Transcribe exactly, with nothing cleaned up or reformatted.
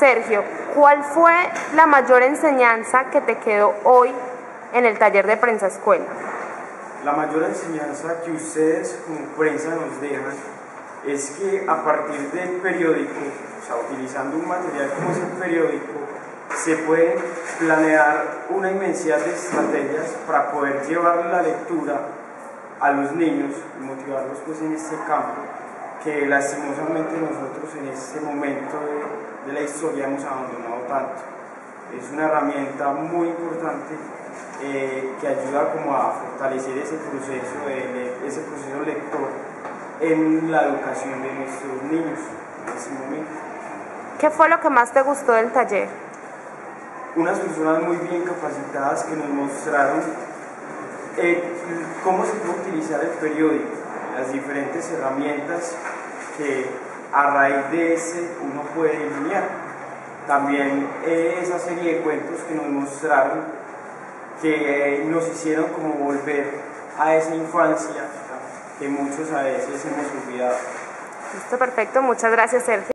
Sergio, ¿cuál fue la mayor enseñanza que te quedó hoy en el taller de Prensa Escuela? La mayor enseñanza que ustedes como prensa nos dejan es que a partir del periódico, o sea, utilizando un material como es el periódico, se puede planear una inmensidad de estrategias para poder llevar la lectura a los niños y motivarlos pues en este campo que lastimosamente nosotros en este momento de, de la historia hemos abandonado tanto. Es una herramienta muy importante eh, que ayuda como a fortalecer ese proceso, de, ese proceso lector en la educación de nuestros niños en este momento. ¿Qué fue lo que más te gustó del taller? Unas personas muy bien capacitadas que nos mostraron eh, cómo se puede utilizar el periódico, las diferentes herramientas que a raíz de ese uno puede delinear. También eh, esa serie de cuentos que nos mostraron, que eh, nos hicieron como volver a esa infancia que muchos a veces hemos olvidado. Listo, perfecto. Muchas gracias, Sergio.